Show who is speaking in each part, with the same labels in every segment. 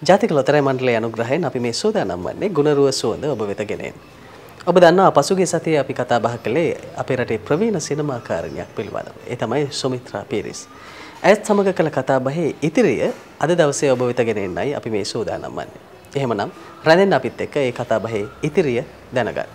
Speaker 1: ජාතික ලොතරැයි මණ්ඩලයේ අනුග්‍රහයෙන් අපි මේ සූදානම් වන්නේ ගුණරුව සුවඳ ඔබ වෙත ගෙන එන්න. ඔබ දන්නවා පසුගිය සතියේ අපි කතා බහ කළේ අපේ රටේ ප්‍රවීණ සිනමාකාරණියක් පිළිබඳව. ඒ තමයි සුමිත්‍රා පීරිස්. ඇයත් සමග කළ කතා බහේ ඉතිරිය අද දවසේ ඔබ වෙත ගෙන එන්නයි අපි මේ සූදානම් වන්නේ. එහෙමනම් රැඳෙන්න අපිත් එක්ක ඒ කතා බහේ ඉතිරිය දැනගන්න.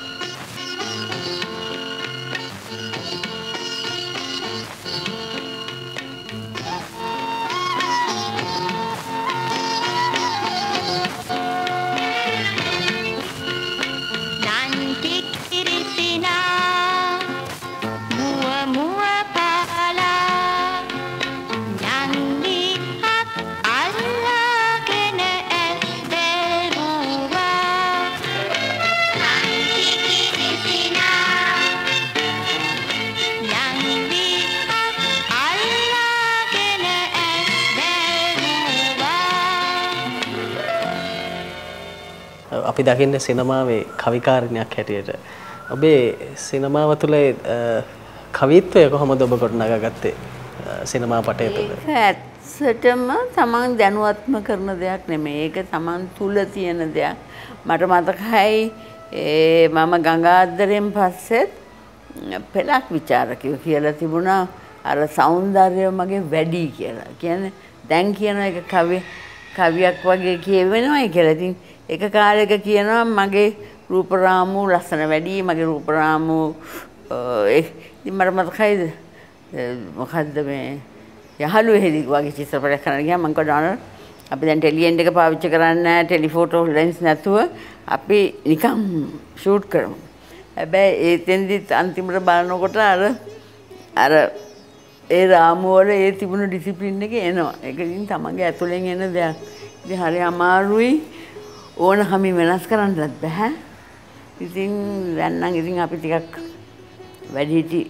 Speaker 1: අපි දකින්නේ සිනමාවේ කවිකාරණයක් හැටියට ඔබේ සිනමාව තුළ කවිත්වය කොහොමද ඔබ ගොඩනගාගත්තේ සිනමා පටය තුළ?
Speaker 2: ඇත්තටම තමන් දැනුවත්ම කරන දෙයක් නෙමෙයි. ඒක තමන් තුල තියෙන දෙයක්. මට මතකයි මම ගංගාදරයෙන් පස්සෙත් පෙළක් විචාරකයෝ කියලා තිබුණා අර සෞන්දර්යය මගේ වැඩි කියලා. කියන්නේ දැන් කියන එක කවියක් වගේ කියවෙනවයි කියලා. ඉතින් එක කාලයක කියනවා මගේ රූපරාමු ලස්සන වැඩි මගේ රූපරාමු ඉතින් මට මතකයි මොකද්ද මේ යහළුවෙහිදී වගේ චිත්‍රපටයක් කරන්න ගියාම මම කිව්වා අපි දැන් ටෙලිඑන්ඩ් එක පාවිච්චි කරන්නේ නැහැ ටෙලිෆෝටෝ ලෙන්ස් නැතුව අපි නිකන් ෂූට් කරමු. හැබැයි එතෙන්දිත් අන්තිමට බලනකොට අර ඒ රාමුව වල ඒ තිබුණු ඩිසිප්ලින් එක එනවා. ඒක ඉතින් තමන්ගේ ඇතුලෙන් එන දෙයක්. ඉතින් හරි අමාරුයි. ඕන කමින් වෙනස් කරන්නත් බෑ. ඉතින් දැන් නම් ඉතින් අපි ටිකක් වැඩිහිටි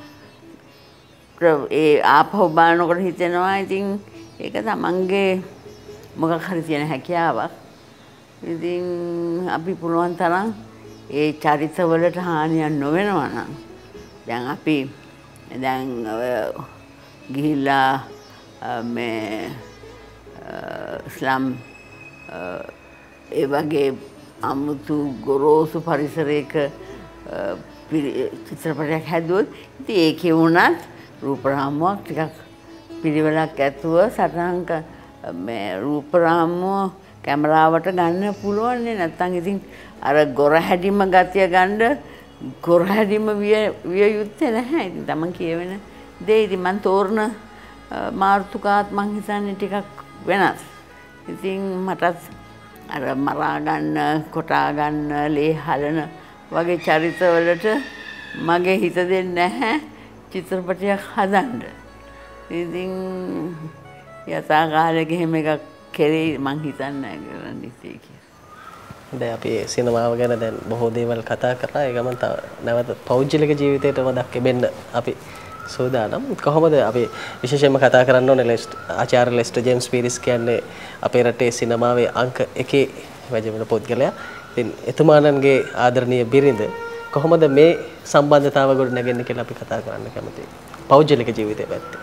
Speaker 2: ඒ ආපහු බලනකොට හිතෙනවා ඉතින් ඒක තමන්ගේ මොකක් හරි තියෙන හැකියාවක්. ඉතින් අපි පුළුවන් තරම් ඒ චරිතවලට හානියක් නොවෙනවා නම් දැන් අපි දැන් ගිහිල්ලා මේ ඉස්ලාම් ඒ වගේ අමුතු ගොරෝසු පරිසරයක චිත්‍රපටයක් හැදුවොත් ඉතින් ඒකේ වුණත් රූපරාමුවක් ටිකක් පිළිවෙලක් ඇතුව සටහන් මේ රූපරාමුව කැමරාවට ගන්න පුළුවන් නේ. නැත්තම් ඉතින් අර ගොරහැඩිම ගතිය ගන්න ගොරහැඩිම විය යුත්තේ නැහැ. ඉතින් තමන් කියවෙන දේ ඉතින් මම තෝරන මාර්තුකාත් මං හිතන්නේ ටිකක් වෙනස්. ඉතින් මටත් අර මරා ගන්න කොටා ගන්න ලේ හලන වගේ චරිතවලට මගේ හිත දෙන්නේ නැහැ චිත්‍රපටයක් හදන්න. ඉතින් යථා කාලෙක එහෙම එකක් කෙරේ මං හිතන්නේ නැහැ කරන්න ඉතින් කියලා.
Speaker 1: දැන් අපි සිනමාව ගැන දැන් බොහෝ දේවල් කතා කරා. ඒ ගමන් නැවත පෞද්ගලික ජීවිතයට වදක් එබෙන්න අපි සූදානම්. කොහොමද අපි විශේෂයෙන්ම කතා කරන්න ඕනේ ආචාර්ය ලෙස්ටර් ජේම්ස් පීරිස් කියන්නේ අපේ රටේ සිනමාවේ අංක 1 වැජඹෙන පුද්ගලයා. ඉතින් එතුමාණන්ගේ ආදරණීය බිරිඳ කොහොමද මේ සම්බන්ධතාව ගොඩ නැගෙන්නේ කියලා අපි කතා කරන්න කැමතියි. පෞද්ගලික ජීවිතය පැත්තේ.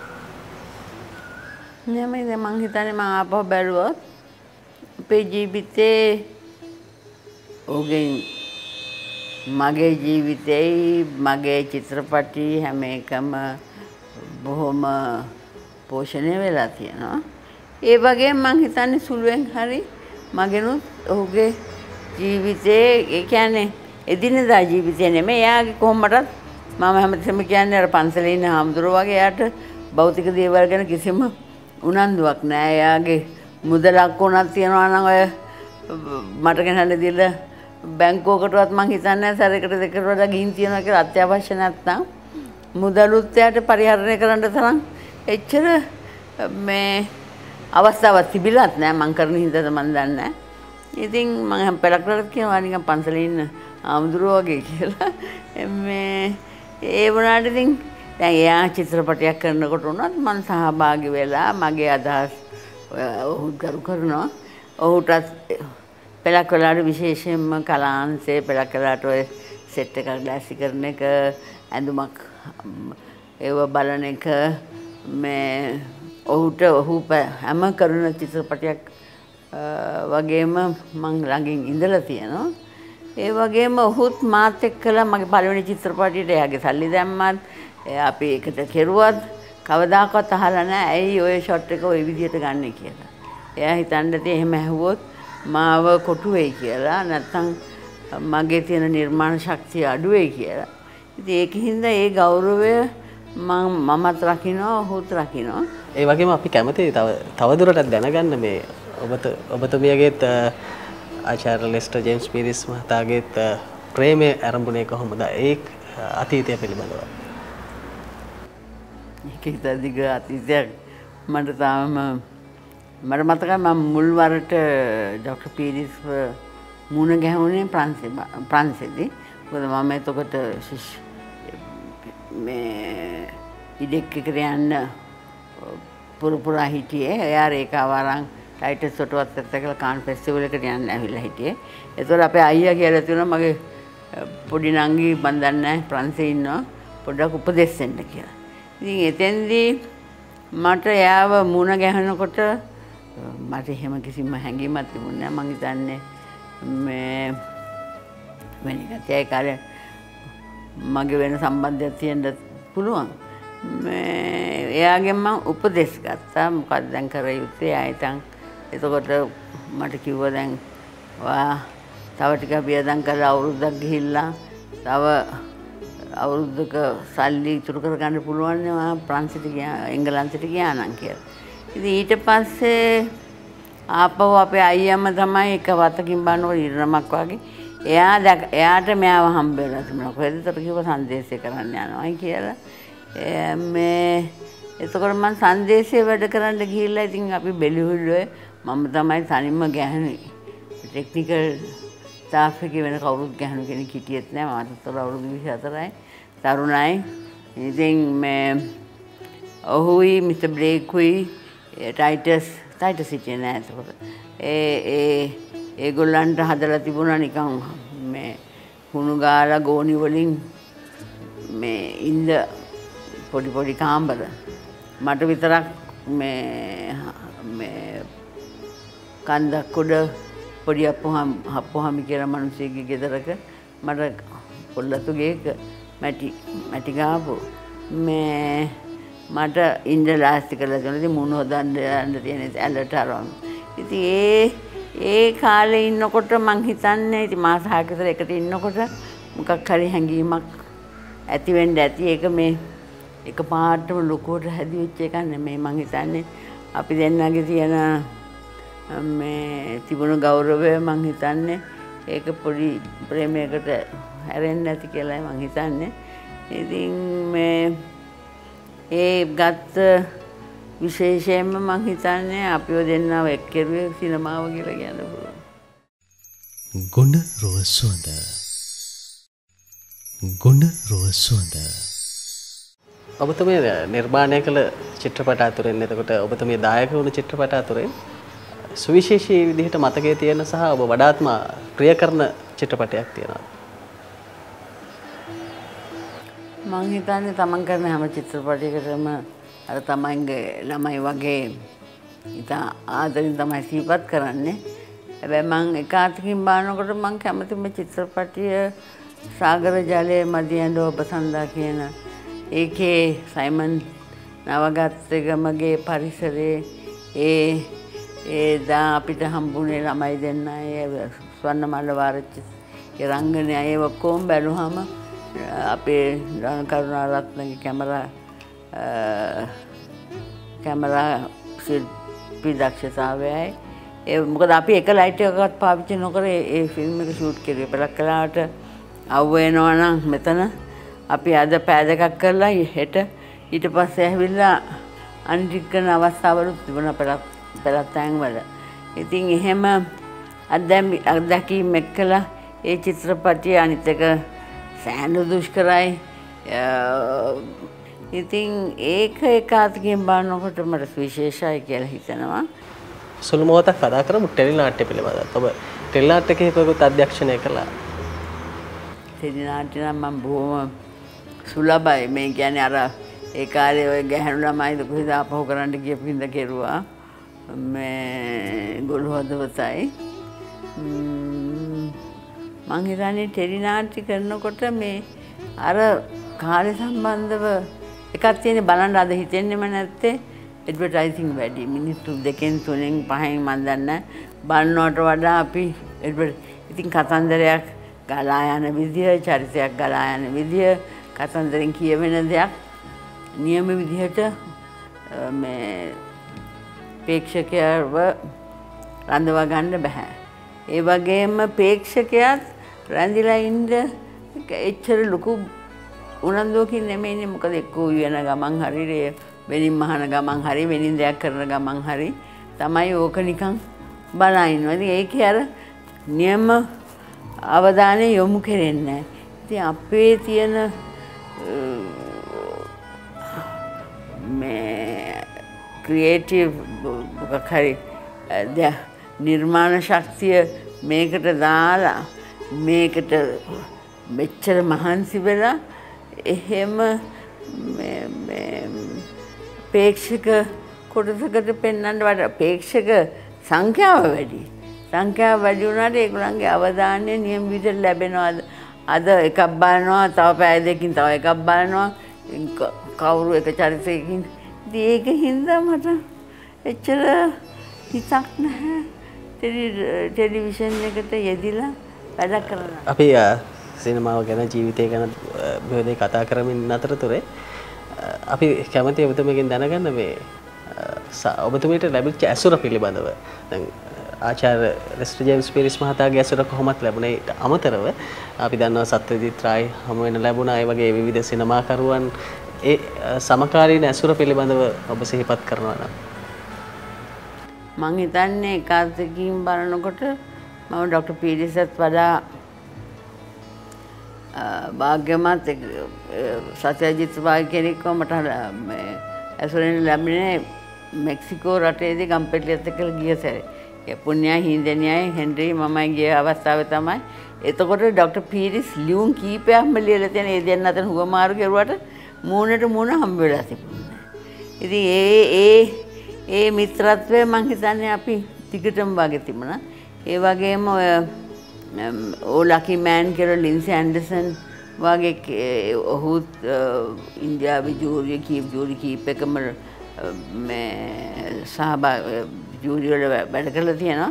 Speaker 2: නෑ මම හිතන්නේ මම ආපහු බැලුවොත් අපේ ජීවිතේ ඕගෙන් මගේ ජීවිතේ මගේ චිත්‍රපටි හැම එකම බොහොම පෝෂණය වෙලා තියෙනවා. ඒ වගේ මම හිතන්නේ සුළුවෙන් හරි මගෙනුත් ඔහුගේ ජීවිතේ ඒ කියන්නේ එදිනෙදා ජීවිතේ නෙමෙයි එයාගේ කොහොමදත් මම හැමතිස්සෙම කියන්නේ අර පන්සලේ ඉන්න හාමුදුරුවෝ වගේ එයාට භෞතික දේවල් ගැන කිසිම උනන්දුවක් නැහැ. එයාගේ මුදලක් උනක් තියනවා නම් ඔය මට ගෙනල්ලා දීලා බැංකුවකටවත් මං හිතන්නේ සැරයකට දෙකකට වඩා ගිහින් තියනවා කියලා අත්‍යවශ්‍ය නැත්නම් මුදලුත් එයාට පරිහරණය කරන්න තරම් එච්චර මේ අවස්ථාවක් තිබිලත් නෑ මං කරන හින්දාද මන් දන්නේ නෑ. ඉතින් මං හැම පළක්ලට කියනවා නිකන් පන්සලේ ඉන්න ආමුදුරෝ වගේ කියලා. මේ ඒ වුණාට ඉතින් දැන් එයා චිත්‍රපටයක් කරනකොට උනත් මං සහභාගී වෙලා මගේ අදහස් ඔහු කරු කරනවා. ඔහුටත් පෙළක් වෙලාට විශේෂයෙන්ම කලාංශයේ පෙළක් වෙලාට ඔය සෙට් එකක් දැසි කරන එක ඇඳුමක් ඒව බලන එක මේ ඔහුට ඔහු හැම කරුණ චිත්‍රපටයක් වගේම මං ළඟින් ඉඳලා තියෙනවා. ඒ වගේම ඔහුත් මාත් එක්කලා මගේ පළවෙනි චිත්‍රපටයට එයාගේ සල්ලි දැම්මත් අපි එකට කෙරුවත් කවදාකවත් අහලා නැහැ ඇයි ඔය ෂොට් එක ওই විදිහට ගන්නෙ කියලා. එයා හිතන්නේ එහෙම ඇහුවොත් මාව කොටු වෙයි කියලා නැත්නම් මගේ තියෙන නිර්මාණ ශක්තිය අඩු වෙයි කියලා. ඉතින් ඒකින්ද ඒ ගෞරවය මමත් රකින්නවා ඔහුත් රකින්නවා.
Speaker 1: ඒ වගේම අපි කැමතියි තවදුරටත් දැනගන්න මේ ඔබතුමියගේත් ආචාර්ය ලෙස්ටර් ජේම්ස් පීරිස් මහතාගේත් ප්‍රේමය ආරම්භුනේ කොහොමද? ඒ අතීතය පිළිබඳව.
Speaker 2: ඒක ඉතින් අතීතයක් මට තාම මට මතකයි මම මුල් වරට ඩොක්ටර් පීරිස් මුණ ගැහුනේ ප්‍රංශෙදී. මොකද මම එතකොට මේ ඉඩෙක් එකට යන්න පුරපුරා හිටියේ. එයා රේඛාව අරන් ටයිටස් ඔටුවත් එක්කලා කාන් ෆෙස්ටිවල් එකට යන්න ඇවිල්ලා හිටියේ. ඒතකොට අපේ අයියා කියලා තියුණා මගේ පොඩි නංගි මන් දන්නේ නැහැ ප්‍රංශේ ඉන්නවා පොඩ්ඩක් උපදෙස් දෙන්න කියලා. ඉතින් එතෙන්දී මට එයාව මුණ ගැහෙනකොට මට එහෙම කිසිම හැඟීමක් තිබුණේ නැහැ. මං හිතන්නේ මේ වෙන එකත් ඒ කාලේ මගේ වෙන සම්බන්ධයක් තියෙන්න පුළුවන්. එයාගෙන් මම උපදෙස් ගත්තා මොකක්ද දැන් කර යුත්තේ. ආයතන් එතකොට මට කිව්වා දැන් ඔයා තව ටිකක් වියදම් කරලා අවුරුද්දක් ගිහිල්ලා තව අවුරුද්දක සල්ලි ඉතුරු කරගන්න පුළුවන් නේ ඔයා ප්‍රංශයට ගියා එංගලන්තයට ගියා නම් කියලා. ඉතින් ඊට පස්සේ ආපහු අපේ අයියම තමයි එක වතකින් බලනකොට ඉරණමක් වගේ එයාට මෙයාව හම්බ වෙලා තිබුණා. කොහෙදතර කිව්ව සංදේශය කරන්න යනවායි කියලා. මේ එතකොට මම සංදේශය වැඩ කරන්න ගිහිල්ලා ඉතින් අපි බෙලිහුල්ලේ මම තමයි තනින්ම ගැහණුයි. ටෙක්නිකල් ස්ටාෆ් එකේ වෙන කවුරුත් ගැහණු කෙනෙක් හිටියෙත් නෑ. මාතතර අවුරුදු 24යි. තරුණයි. ඉතින් මේ ඔහුයි මිස්ටර් බ්ලේකුයි ටයිටස් හිටියේ නෑ එතකොට. ඒගොල්ලන්ට හදලා තිබුණා නිකන් මේ හුණු ගාලා ගෝණි වලින් මේ ඉඳ පොඩි කාමර මට විතරක් මේ කන්දක් උඩ පොඩි අප්පුහාමි කියලා මිනිස්සෙක්ගේ ගෙදරක මට පොල්ලතු ගේක මැටි ගාපු මේ මට ඉඳ ලාස්ති කරලා තියෙනවා. ඉතින් මුණ හොදන්න යන්න තියෙන ඇලට අරන්. ඉතින් ඒ කාලේ ඉන්නකොට මං හිතන්නේ ඉතින් මාස 6ක විතර එකට ඉන්නකොට මොකක් හරි හැඟීමක් ඇති වෙන්න ඇති. ඒක මේ එක පාටම ලොකුවට හැදිච්ච එකක් නෙමෙයි. මං හිතන්නේ අපි දෙන්නගේ තියෙන මේ තිබුණු ගෞරවය මං හිතන්නේ ඒක පොඩි ප්‍රේමයකට හැරෙන්නේ නැති කියලා මං හිතන්නේ. ඉතින් මේ ඒ ගත්ත විශේෂයෙන්ම මං හිතන්නේ අපිව දෙන්නව එක්කරුවේ සිනමාව කියලා කියන්න පුළුවන්.
Speaker 3: ගුණ රෝසුවඳ
Speaker 1: ඔබතුමිය නිර්මාණය කළ චිත්‍රපට අතුරෙන් එතකොට ඔබතුමිය දායක වුණු චිත්‍රපට අතුරෙන් සුවිශේෂී විදිහට මතකයේ තියෙන සහ ඔබ වඩාත්ම ප්‍රිය කරන චිත්‍රපටයක් තියෙනවා.
Speaker 2: මං හිතන්නේ තමන් කරන හැම චිත්‍රපටයකටම අර තමන්ගේ ළමයි වගේ ඉතින් ආදරෙන් තමයි සිහිපත් කරන්නේ. හැබැයි මං එකාතකින් බලනකොට මං කැමතිම චිත්‍රපටිය සාගර ජලයේ මදියඬ ඔබ සඳහා කියන ඒකේ සයිමන් නවගත්තගමගේ පරිසරයේ දා අපිට හම්බුනේ ළමයි දෙන්න ඒ ස්වර්ණමල්ල වාරච්චි ඒ රංගනය ඒ ඔක්කොම බැලුවම අපේ කරුණාරත්නගේ කැමරා ශිල්පී දක්ෂතාවයයි ඒ මොකද අපි එක ලයිට් එකක්වත් පාවිච්චි නොකර ඒ ෆිල්ම් එක ෂූට් කරුවේ. පළක් කලාවට අවු වෙනවා නම් මෙතන අපි අද පෑ දෙකක් කරලා හෙට ඊට පස්සේ ඇවිල්ලා අනිත් කරන අවස්ථාවලුත් තිබුණා පළක් තැන්වල. ඉතින් එහෙම අත්දැකීම් එක්කලා ඒ චිත්‍රපටිය අනිත් එක සෑහෙන දුෂ්කරයි. ඉතින් ඒක එකාතකින් බලනකොට මට විශේෂයි කියලා හිතනවා.
Speaker 1: සුළු මොහොතක් කතා කරමු ටෙලි නාට්‍ය පිළිබඳව. ඔබ ටෙලි නාට්‍යකේ කොහොමද අධ්‍යක්ෂණය කළා?
Speaker 2: ටෙලි නාට්‍ය නම් මම බොහොම සුලභයි. මේ කියන්නේ අර ඒ කාලේ ඔය ගැහැණු ළමයි කොහෙද ආපහු කරන්න කියපු හින්දා කෙරුවා. මේ ගොළු හදවතයි මං හිතන්නේ ටෙලි නාට්‍ය කරනකොට මේ අර කාලේ සම්බන්ධව එකක් තියෙන බලන්න අද හිතෙන්නෙම නැත්තේ ඇඩ්වර්ටයිසිං වැඩි මිනිත්තු 2 3 5 මන් දන්නේ බලනවට වඩා අපි ඉතින් කතන්දරයක් ගලා යන විදිය චරිතයක් ගලා යන විදිය කතන්දරෙන් කියවෙන දෙයක් නියම විදිහට මේ ප්‍රේක්ෂකයව රඳවා ගන්න බෑ. ඒ වගේම ප්‍රේක්ෂකයාත් රැඳිලා ඉන්න එච්චර ලොකු උනන්දුවකින් නෙමෙයිනේ. මොකද එක්කෝ වෙන ගමන් හරි වෙනින් මහන ගමන් හරි වෙනින් දෙයක් කරන ගමන් හරි තමයි ඕක නිකන් බලා ඉන්නවා. ඉතින් ඒකේ අර නියම අවධානය යොමු කරන්නේ නැහැ. ඉතින් අපේ තියෙන මේ ක්‍රියේටිව් මොකක් හරි නිර්මාණ ශක්තිය මේකට දාලා මේකට මෙච්චර මහන්සි වෙලා එහෙම ප්‍රේක්ෂක කොටසකට පෙන්වන්න වඩා ප්‍රේක්ෂක සංඛ්‍යාව වැඩි. සංඛ්‍යාව වැඩි වුණාට ඒගොල්ලන්ගේ අවධානය නියම විදිහට ලැබෙනවා. අද එකක් බලනවා, තව පැය දෙකකින් තව එකක් බලනවා. කවුරු එක චරිතයකින්. ඉතින් ඒක හින්දා මට එච්චර හිතක් නැහැ. ටෙලිවිෂන් එකට යෙදිලා වැඩ කරනවා.
Speaker 1: අපි සිනමාව ගැන ජීවිතය ගැන බෙහෙදේ කතා කරමින් අතරතුරේ අපි කැමති ඔබතුමගෙන් දැනගන්න මේ ඔබතුමීට ලැබිච්ච ඇසුර පිළිබඳව. දැන් ආචාර්ය ලෙස්ටර් ජේම්ස් පීරිස් මහතාගේ ඇසුර කොහොමද ලැබුණේ? අමතරව අපි දන්නවා සත්‍යජිත් රායි හමු වෙන ලැබුණා. ඒ වගේ විවිධ සිනමාකරුවන් ඒ සමකාලීන ඇසුර පිළිබඳව ඔබ සිහිපත් කරනවා නම්
Speaker 2: මං හිතන්නේ ඒකාන්තකින් බලනකොට මම ඩොක්ටර් පීරිස්ට වඩා භාග්‍යමත් සත්‍යජිත් රායි කෙනෙක්ව මට ඇසුරෙන් ලැබුණේ මෙක්සිකෝ රටේදී ගම්පෙට්ටියත් එක්ක ගිය සැරේ. ඒ පුණ්‍යයි හින්දෙනියයි හෙන්රි මමයි ගිය අවස්ථාවේ තමයි. එතකොට ඩොක්ටර් පීරිස් ලියුම් කීපයක්ම ලියලා තියෙන ඒ දෙන්න අතර හුවමාරු කෙරුවට මූණට මූණ හම්බ වෙලා තිබුණා. ඉතින් ඒ මිත්‍රත්වය මං හිතන්නේ අපි ටිකටම වගේ තිබුණා. ඒ වගේම ඔය ලකි මෑන් කියලා ලින්සි ඇන්ඩර්සන් වගේ ඔහුත් ඉන්දියාවේ ජූරි කීපයකම මේ ජූරි වල වැඩ කරලා තියෙනවා.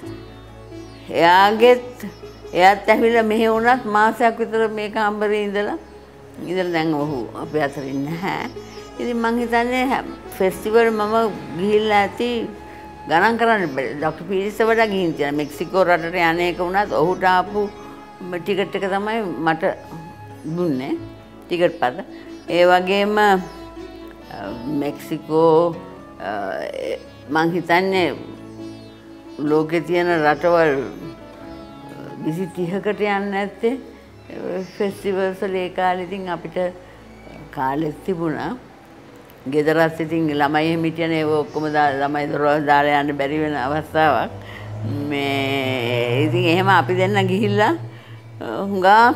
Speaker 2: එයාත් ඇවිල්ලා මෙහෙ වුණත් මාසයක් විතර මේ කාමරේ ඉඳලා දැන් ඔහු අපේ අතර නැහැ. ඉතින් මං හිතන්නේ ෆෙස්ටිවල් මම ගිහිල්ලා ඇති ගණන් කරන්න බැරි. ඩොක්ටර් පීරිස්ට වඩා ගිහින් තියෙනවා. මෙක්සිකෝ රටට යන එක වුණත් ඔහුට ආපු ටිකට් එක තමයි මට දුන්නේ. ටිකට් පත. ඒ වගේම මෙක්සිකෝ මං හිතන්නේ ලෝකේ තියෙන රටවල් 20-30කට යන්නේ නැත්තේ ෆෙස්ටිවල්ස් වල ඒ කාලේ ඉතින් අපිට කාලෙත් තිබුණා. ගෙදරත් ඉතින් ළමයි එහෙම හිටියනේ ඒ ඔක්කොම ළමයි දොරවල් දාලා යන්න බැරි වෙන අවස්ථාවක්. මේ ඉතින් එහෙම අපි දෙන්න ගිහිල්ලා හුඟක්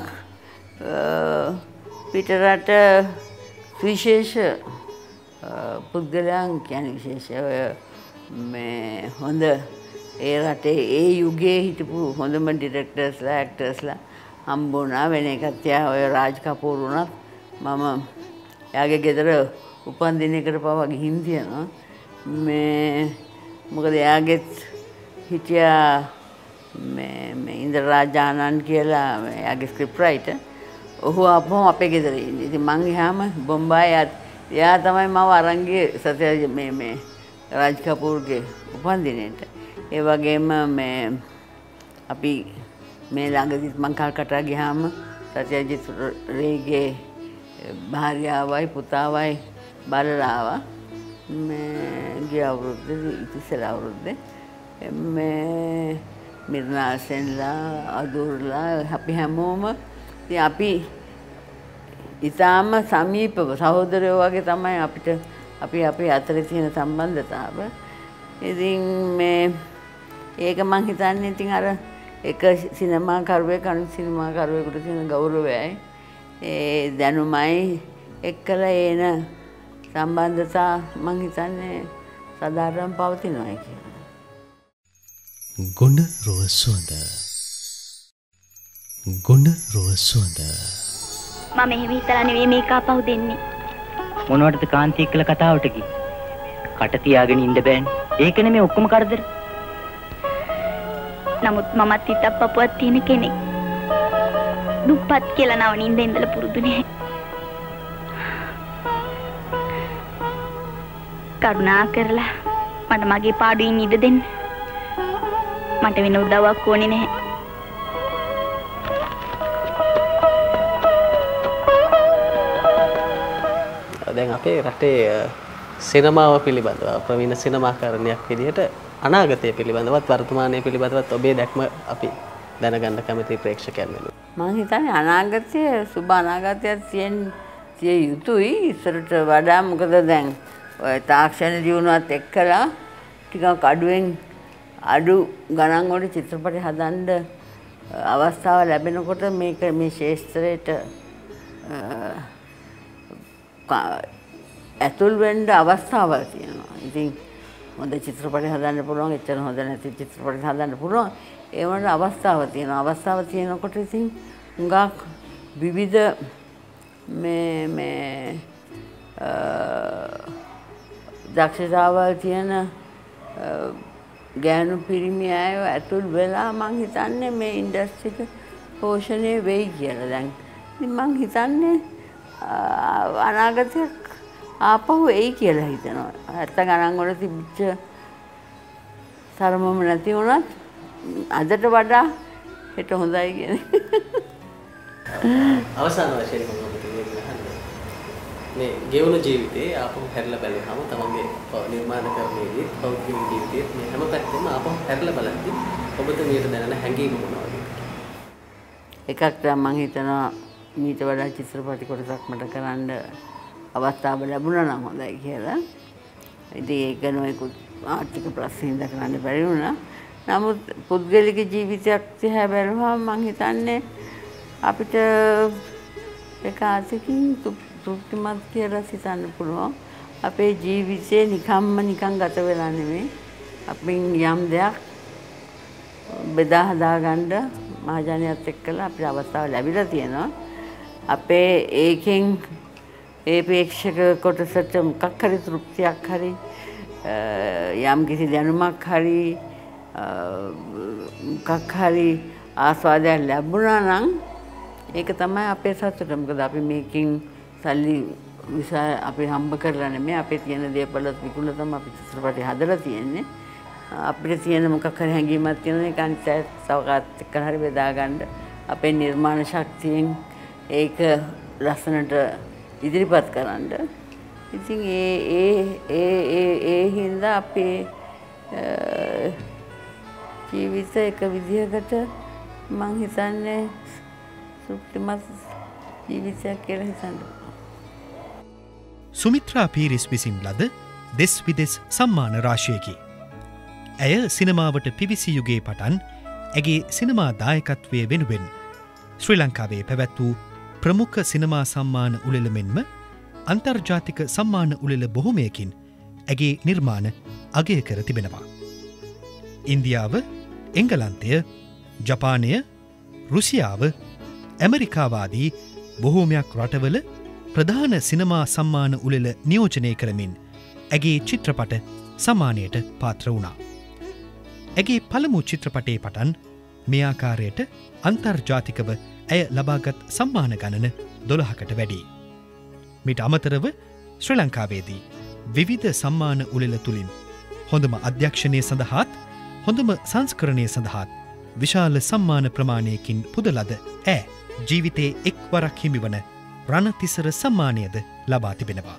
Speaker 2: පිටරට විශේෂ පුද්ගලයන් කියන්නේ විශේෂ මේ හොඳ ඒ රටේ ඒ යුගයේ හිටපු හොඳම ඩිරෙක්ටර්ස්ලා ඇක්ටර්ස්ලා හම්බුණා. වෙන එකක් තියා ඔය රාජ් කපූර් උනත් මම එයාගේ ගෙදර උපන් දිනයකට පවා ගිහින් තියෙනවා. මේ මොකද එයාගෙත් හිටියා මේ ඉන්ද්‍රරාජ ආනන්ද කියලා එයාගේ ස්ක්‍රිප්ට් රයිටර්. ඔහු ආපුවම අපේ ගෙදර ඉන්නේ. ඉතින් මං ගියාම බොම්බායි එයා තමයි මම අරන් ගියේ සත්‍ය මේ රාජ් කපූර්ගේ උපන් දිනේට. ඒ වගේම මේ අපි මේ ළඟදිත් මං කල්කටා ගියාම සත්‍යජිත් රේගේ භාර්යාවයි පුතාවයි බලලා ආවා. මේ ගිය අවුරුද්දේ ඉතිසලා අවුරුද්දේ මේ මිර්නා සෙන්ලා අදුර්ලා අපි හැමෝම ඉතින් අපි ඊටාම සමීපව සහෝදරයෝ වගේ තමයි අපිට අපි අතරේ තියෙන සම්බන්ධතාව. ඉතින් මේ ඒක මං හිතන්නේ ඉතින් අර එක සිනමාකරුවෙක් අනිත් සිනමාකරුවෙකුට තියෙන ගෞරවයයි ඒ දැනුමයි එක්කලා එන සම්බන්ධතා මං හිතන්නේ සදාරම් පවතිනවා කියලා.
Speaker 3: ගුණ රුව සුවඳ. ගුණ රුව සුවඳ.
Speaker 4: මම එහෙම හිතලා නෙවෙයි මේක ආපහු දෙන්නේ.
Speaker 5: මොනවටද කාන්ති එක්කලා කතාවට ගියේ? කට තියාගෙන ඉන්න බෑනේ. ඒක නෙමෙයි ඔක්කොම කරදර.
Speaker 4: නමුත් මමත් හිතක් පපුවක් තියෙන කෙනෙක්. දුප්පත් කියලා නව නින්ද ඉඳලා පුරුදු නැහැ. කරුණා කරලා මට මගේ පාඩුවෙන් ඉඩ දෙන්න. මට වෙන උදව්වක් ඕනේ නැහැ.
Speaker 1: දැන් අපේ රටේ සිනමාව පිළිබඳව ප්‍රවීණ සිනමාකරණයක් විදිහට අනාගතය පිළිබඳවත් වර්තමානය පිළිබඳවත් ඔබේ දැක්ම අපි දැනගන්න කැමති ප්‍රේක්ෂකයන් වෙනුවෙන්.
Speaker 2: මම හිතන්නේ අනාගතයේ සුබ අනාගතයක් තිය යුතුයි ඉස්සරට වඩා. මොකද දැන් ඔය තාක්ෂණ දියුණුවත් එක්කලා ටිකක් අඩු ගණන් වල චිත්‍රපට හදන්න අවස්ථාව ලැබෙනකොට මේක මේ ශාස්ත්‍රයට ඇතුල් වෙන්න අවස්ථාවක් තියෙනවා. ඉතින් හොඳ චිත්‍රපට හදන්න පුළුවන්, එච්චර හොඳ නැති චිත්‍රපට හදන්න පුළුවන්. ඒ වගේ අවස්ථාවක් තියෙනවා. අවස්ථාව තියෙනකොට ඉතින් හුඟක් විවිධ මේ දක්ෂතාවල් තියෙන ගෑනු පිරිමි අය ඇතුල් වෙලා මං හිතන්නේ මේ ඉන්ඩස්ට්‍රි එක පෝෂණය වෙයි කියලා. දැන් ඉතින් මං හිතන්නේ අනාගතයක් ආපහු එයි කියලා හිතනවා. 70 ගණන් වල තිබිච්ච තරමම නැති වුණත් අදට වඩා හෙට හොඳයි කියන්නේ.
Speaker 1: අවසාන වශයෙන් මම ඔබට මේ ගෙවුණු ජීවිතේ ආපහු හැරිලා බලනවාම තමන්ගේ නිර්මාණකරණයේදී පෞද්ගලික ජීවිතයේ මේ හැම පැත්තෙම ආපහු හැරිලා බලද්දී ඔබට මේට දැනෙන හැඟීම මොනවද?
Speaker 2: එකක් තමයි මම හිතනවා මීට වඩා චිත්‍රපටි කොටසක් මට කරන්න අවස්ථාව ලැබුණා නම් හොඳයි කියලා. ඉතින් ඒක නොයෙකුත් ආර්ථික ප්‍රශ්න හින්දා කරන්න බැරි වුණා. නමුත් පුද්ගලික ජීවිතයක් දිහා බැලුවම මම හිතන්නේ අපිට ඒක ආසිකින් තෘප්තිමත් කියලා හිතන්න පුළුවන්. අපේ ජීවිතේ නිකන් ගත වෙලා නෙමෙයි. අපින් යම් දෙයක් බෙදා හදා ගන්න මහජනයාත් එක්කලා අපිට අවස්ථාව ලැබිලා තියෙනවා. අපේ ඒකෙන් ඒ ප්‍රේක්ෂක කොටසට මොකක් හරි තෘප්තියක් හරි යම් කිසි දැනුමක් හරි මොකක් හරි ආස්වාදයක් ලැබුණා නම් ඒක තමයි අපේ සතුට. මොකද අපි මේකෙන් සල්ලි අපි හම්බ කරලා නෙමෙයි අපේ තියෙන දේපල විකුණලා තමයි අපි චිත්‍රපටි හදලා තියෙන්නේ. අපිට තියෙන මොකක් හරි හැඟීමක් තියෙන එක අනිත් අය සවකාත් එක්ක හරි බෙදා ගන්න අපේ නිර්මාණ ශක්තියෙන් ඒක ලස්සනට ඉදිරිපත් කරන්න. ඉතින් ඒ හින්දා අපේ ජීවිත එක විදිහකට මං හිතන්නේ සුප්තිමත් ජීවිතයක් කියලා හිතන්න.
Speaker 6: සුමිත්‍රා පීරිස් විසින් ලද දෙස් විදෙස් සම්මාන රාශියකි. ඇය සිනමාවට පිවිසි යුගයේ පටන් ඇගේ සිනමා දායකත්වය වෙනුවෙන් ශ්‍රී ලංකාවේ පැවැත් වූ ප්‍රමුඛ සිනමා සම්මාන උළෙල මෙන්ම අන්තර්ජාතික සම්මාන උළෙල බොහොමයකින් ඇගේ නිර්මාණ අගය කර තිබෙනවා. ඉන්දියාව, එංගලන්තය, ජපානය, රුසියාව, ඇමරිකාවාදී බොහෝමයක් රටවල ප්‍රධාන සිනමා සම්මාන උළෙල නියෝජනය කරමින් ඇගේ චිත්‍රපට සම්මානයට පාත්‍ර වුණා. ඇගේ පළමු චිත්‍රපටේ පටන් මේ ආකාරයට අන්තර්ජාතිකව ඇය ලබාගත් සම්මාන ගණන 12කට වැඩි. මිට අමතරව ශ්‍රී ලංකාවේදී විවිධ සම්මාන උළෙල තුලින් හොඳම අධ්‍යක්ෂණය සඳහාත් හොඳම සංස්කරණය සඳහාත් විශාල සම්මාන ප්‍රමාණයකින් පුදලද ඈ ජීවිතයේ එක්වරක් හිමිවන රණතිසර සම්මානයද ලබා තිබෙනවා.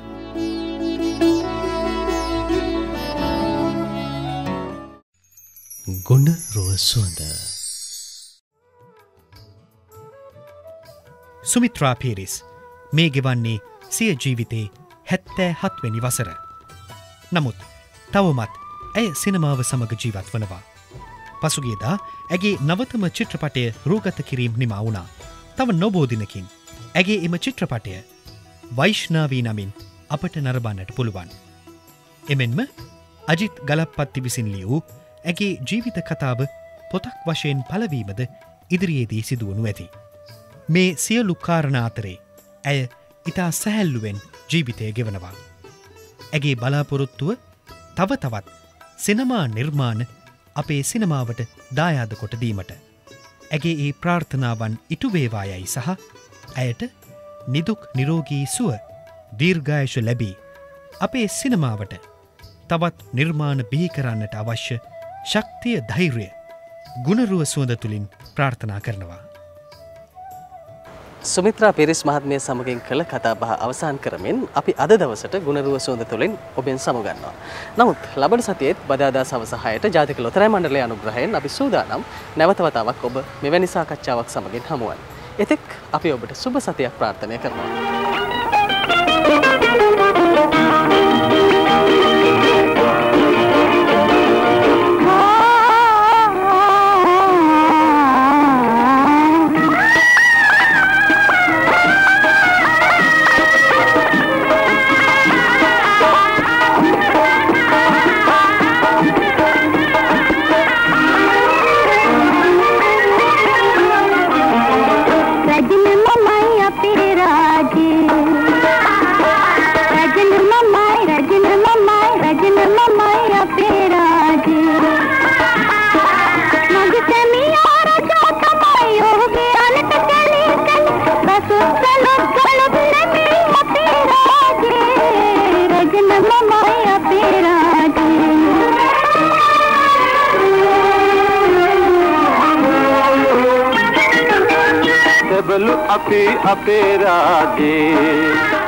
Speaker 3: ගුණ රුව සුවඳ.
Speaker 6: සුමිත්‍රා පීරිස් මේ ගෙවන්නේ සිය ජීවිතේ 77 වෙනි වසර. නමුත් තවමත් ඇය සිනමාව සමග ජීවත් වනවා. පසුගියදා ඇගේ නවතම චිත්‍රපටය රූගත කිරීම නිමා වුණා. තව නොබෝ දිනකින් ඇගේ එම චිත්‍රපටය වෛෂ්ණවී නමින් අපට නරඹන්නට පුළුවන්. එමෙන්ම අජිත් ගලප්පත්ති විසින් ලියූ ඇගේ ජීවිත කතාව පොතක් වශයෙන් පළවීමද ඉදිරියේදී සිදුවනු ඇති. මේ සියලු කාරණා අතරේ ඇය ඉතා සැහැල්ලුවෙන් ජීවිතය ගෙවනවා. ඇගේ බලාපොරොත්තුව තව තවත් සිනමා නිර්මාණ අපේ සිනමාවට දායාද කොට දීමට. ඇගේ ඒ ප්‍රාර්ථනාවන් ඉටු වේවායයි සහ ඇයට නිදුක් නිරෝගී සුව දීර්ඝායුෂ ලැබී අපේ සිනමාවට තවත් නිර්මාණ බිහි කරන්නට අවශ්‍ය ශක්තිය ධෛර්යය ගුණරුව සුවඳ තුලින් ප්‍රාර්ථනා කරනවා.
Speaker 1: සුමිත්‍රා පිරිස් මහත්මිය සමගින් කළ කතාබහ අවසන් කරමින් අපි අද දවසට ගුණරුව සුවඳ තුලින් ඔබෙන් සමුගන්නවා. නමුත් ලබන සතියේත් බදාදා සවස 6ට ජාතික ලොතරැයි මණ්ඩලයේ අනුග්‍රහයෙන් අපි සූදානම් නැවත වතාවක් ඔබ මෙවැනි සාකච්ඡාවක් සමගින් හමුවන්න. එතෙක් අපි ඔබට සුබ සතියක් ප්‍රාර්ථනා කරනවා.
Speaker 7: අපේ රාජේ